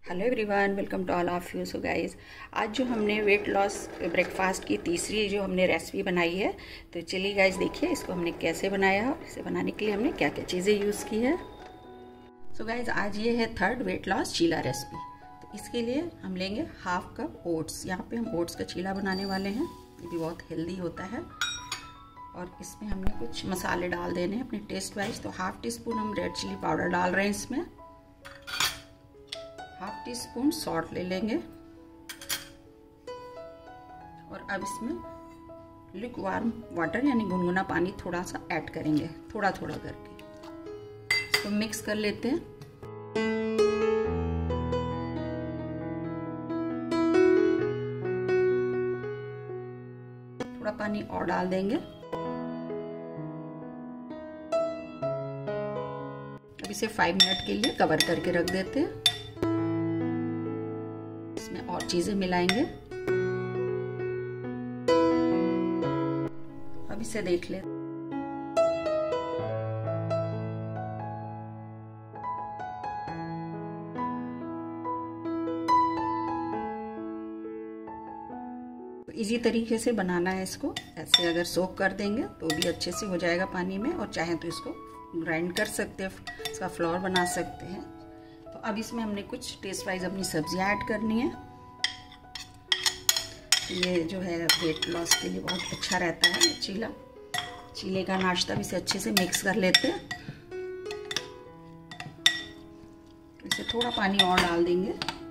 Hello everyone, welcome to all of you. So guys, आज जो हमने वेट लॉस ब्रेकफास्ट की तीसरी जो हमने रेसिपी बनाई है, तो चलिए गाइस देखिए इसको हमने कैसे बनाया है और इसे बनाने के लिए हमने क्या क्या चीज़ें यूज़ की है। सो गाइस, आज ये है third weight loss cheela recipe. तो इसके लिए हम लेंगे हाफ कप ओट्स। यहाँ पे हम ओट्स का चीला बनाने वाले हैं। ये भी बहुत हेल्दी होता है। और इसमें हमने कुछ मसाले डाल देने हैं अपने टेस्ट वाइज। तो हाफ टी स्पून हम रेड चिली पाउडर डाल रहे हैं इसमें। हाफ टी स्पून सॉल्ट ले लेंगे और अब इसमें लुकवार्म वाटर यानी गुनगुना पानी थोड़ा सा ऐड करेंगे, थोड़ा थोड़ा करके इसको मिक्स कर लेते हैं। थोड़ा पानी और डाल देंगे। अब इसे 5 मिनट के लिए कवर करके रख देते हैं। इसमें और चीजें मिलाएंगे। अब इसे देख ले। इजी तरीके से बनाना है इसको। ऐसे अगर सोक कर देंगे तो भी अच्छे से हो जाएगा पानी में, और चाहे तो इसको ग्राइंड कर सकते हैं, इसका फ्लोर बना सकते हैं। तो अब इसमें हमने कुछ टेस्ट वाइज अपनी सब्जियां ऐड करनी है। ये जो है वेट लॉस के लिए बहुत अच्छा रहता है चीला। चीले का नाश्ता भी इसे अच्छे से मिक्स कर लेते हैं। इसे थोड़ा पानी और डाल देंगे।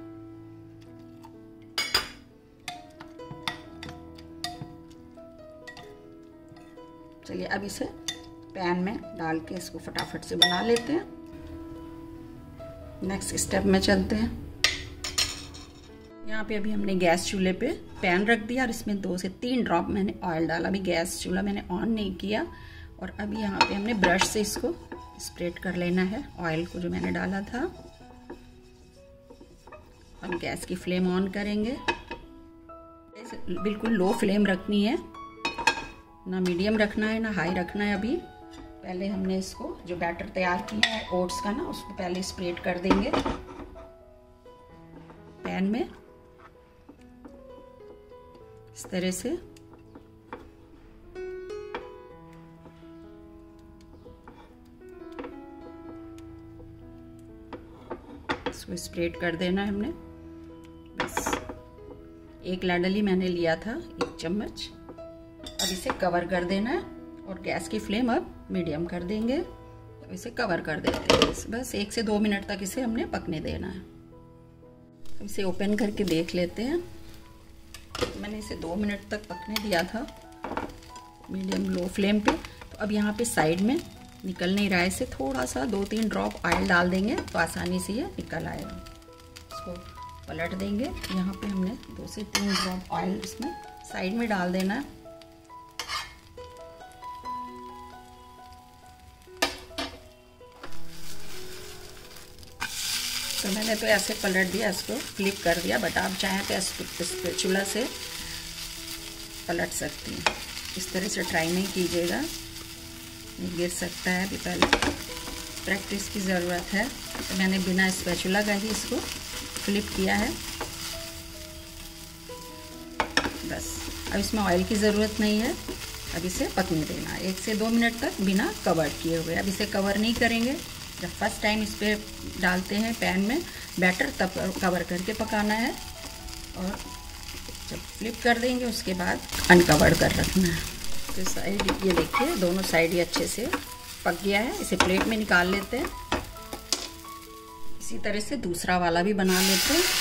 चलिए अब इसे पैन में डाल के इसको फटाफट से बना लेते हैं। नेक्स्ट स्टेप में चलते हैं। यहाँ पे अभी हमने गैस चूल्हे पे पैन रख दिया और इसमें 2 से 3 ड्रॉप मैंने ऑयल डाला। अभी गैस चूल्हा मैंने ऑन नहीं किया। और अभी यहाँ पे हमने ब्रश से इसको स्प्रेड कर लेना है ऑयल को जो मैंने डाला था। अब गैस की फ्लेम ऑन करेंगे। बिल्कुल लो फ्लेम रखनी है, ना मीडियम रखना है ना हाई रखना है। अभी पहले हमने इसको जो बैटर तैयार किया है ओट्स का ना, उसको पहले स्प्रेड कर देंगे पैन में इस तरह से। इसको स्प्रेड कर देना है हमने। बस 1 लाडली मैंने लिया था, 1 चम्मच। अब इसे कवर कर देना है और गैस की फ्लेम अब मीडियम कर देंगे। अब इसे कवर कर देते हैं। बस 1 से 2 मिनट तक इसे हमने पकने देना है। अब इसे ओपन करके देख लेते हैं। मैंने इसे 2 मिनट तक पकने दिया था मीडियम लो फ्लेम पे। तो अब यहाँ पे साइड में निकल नहीं रहा है, इसे थोड़ा सा 2-3 ड्रॉप ऑयल डाल देंगे तो आसानी से ये निकल आएगा। इसको पलट देंगे। यहाँ पे हमने 2 से 3 ड्रॉप ऑयल इसमें साइड में डाल देना है। तो मैंने तो ऐसे पलट दिया, इसको फ्लिप कर दिया, बट आप चाहें तो स्पैचुला से पलट सकती हैं। इस तरह से ट्राई नहीं कीजिएगा, गिर सकता है। अभी पहले प्रैक्टिस की ज़रूरत है। तो मैंने बिना स्पैचुला का ही इसको फ्लिप किया है। बस अब इसमें ऑयल की ज़रूरत नहीं है। अब इसे पकने देना है 1 से 2 मिनट तक बिना कवर किए हुए। अब इसे कवर नहीं करेंगे। जब फर्स्ट टाइम इस पर डालते हैं पैन में बैटर, तब कवर करके पकाना है। और जब फ्लिप कर देंगे उसके बाद अनकवर कर रखना है। तो साइड ये देखिए, दोनों साइड ही अच्छे से पक गया है। इसे प्लेट में निकाल लेते हैं। इसी तरह से दूसरा वाला भी बना लेते हैं।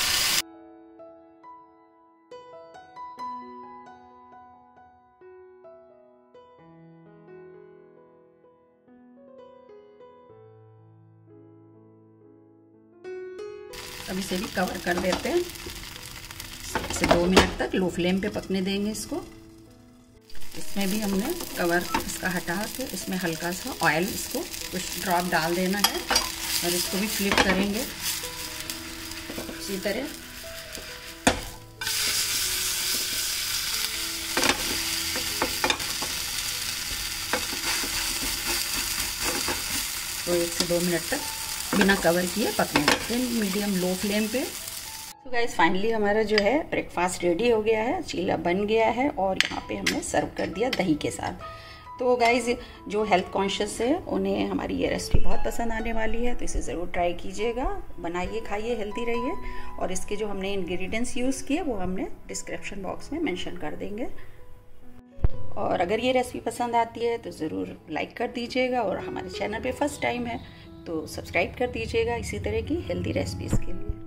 अब इसे भी कवर कर देते हैं। 1 से 2 मिनट तक लो फ्लेम पे पकने देंगे इसको। इसमें भी हमने कवर इसका हटा के इसमें हल्का सा ऑयल इसको कुछ ड्रॉप डाल देना है और इसको भी फ्लिप करेंगे इसी तरह। तो 1 से 2 मिनट तक बिना कवर किए पकने देते हैं मीडियम लो फ्लेम पे। तो गाइस फाइनली हमारा जो है ब्रेकफास्ट रेडी हो गया है, चीला बन गया है और यहाँ पे हमने सर्व कर दिया दही के साथ। तो गाइस जो हेल्थ कॉन्शियस है उन्हें हमारी ये रेसिपी बहुत पसंद आने वाली है, तो इसे ज़रूर ट्राई कीजिएगा, बनाइए, खाइए, हेल्दी रहिए। और इसके जो हमने इंग्रेडिएंट्स यूज़ किए वो हमने डिस्क्रिप्शन बॉक्स में मेंशन कर देंगे। और अगर ये रेसिपी पसंद आती है तो ज़रूर लाइक कर दीजिएगा, और हमारे चैनल पे फर्स्ट टाइम है तो सब्सक्राइब कर दीजिएगा इसी तरह की हेल्दी रेसिपीज़ के लिए।